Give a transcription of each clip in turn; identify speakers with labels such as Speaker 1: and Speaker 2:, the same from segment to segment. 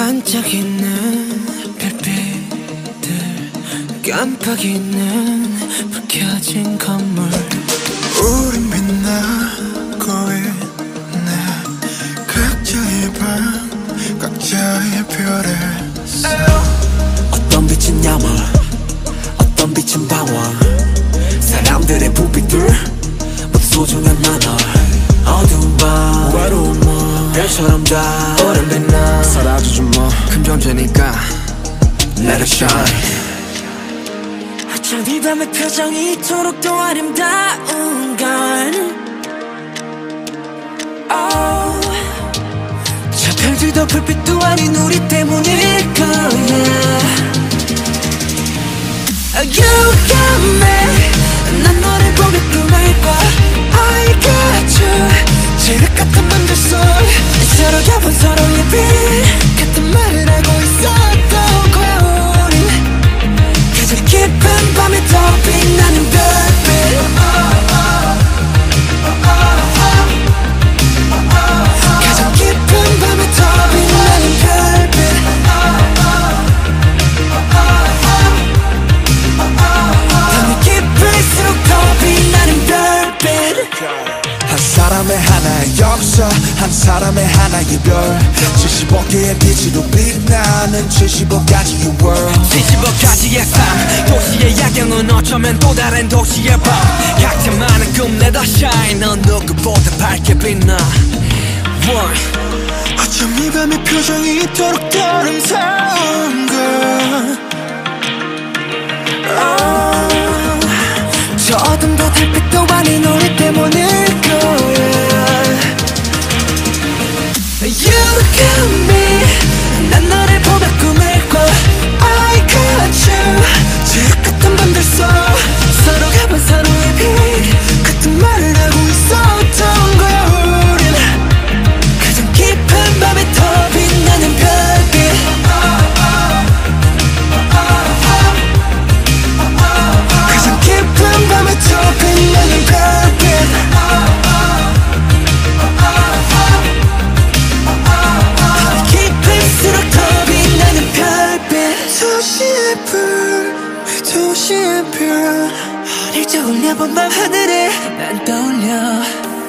Speaker 1: 반짝이는 별빛들, 깜빡이는 불 켜진 건물.
Speaker 2: 우린 빛나고 있네. 각자의 방, 각자의 별에
Speaker 1: 어떤 빛은 야물, 어떤 빛은 방황. 사람들의 부비들 모두 소중한 나널. 어두운 밤, 외로운 몸, 별처럼 다 오랜 빛나. 사라져준 뭐 큰 존재니까 Let it shine. 어쩜 이 밤의 표정이 이토록 더 아름다운 건 저 별들도 불빛도 아닌 우리 때문일 거야. You got me, 난 너를 보며 꿈을 꿔. I got you, 지륵 같은 밤들 속 서로 겹은 서로의 빛 같은 말을 하고 있었던 거야. 우린 가장 깊은 밤에 더 빛나는 별빛. 가장 깊은 밤에 더 빛나는 별빛. 밤이 깊을수록 더 빛나는 별빛.
Speaker 2: 한 사람의 하나의 역사, 한 사람의 하나의 별. 75개의 빛으로 빛나는 75가지의 world.
Speaker 1: 75가지의 삶, 도시의 야경은 어쩌면 또 다른 도시의 밤. 각자 많은 꿈 let us shine. 넌 누구보다 밝게 빛나.
Speaker 2: 어쩜 이 밤의 표정이 이토록 더 아름다운 걸.
Speaker 1: 저 어둠도 달빛도 아닌 우리 때문일 거야. You got me, 난 너를 보며 꿈을 꿔. I got you, 지옥 같은 밤들 속 서로가 본 서로의 빛 같은 말을 하고 있었던 거야. 우린 가장 깊은 밤에 더 빛나는 별빛. 가장 깊은 밤에 더 빛나는 별빛. 깊을수록 더 빛나는 별빛.
Speaker 2: 도시의 불, 도시의 별.
Speaker 1: 어릴 적 올려본 밤 하늘에 난 떠올려.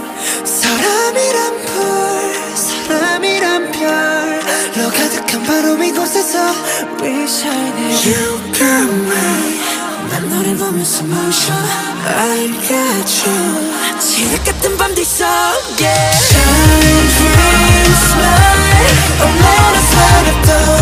Speaker 1: 사람이란 불, 사람이란 별로 가득한 바로 이곳에서 We shining.
Speaker 2: You got me,
Speaker 1: 난 너를 보면서 멈춰. I got you, 지옥 같은 밤들 속 yeah. Shine, dream, smile, oh let us light up the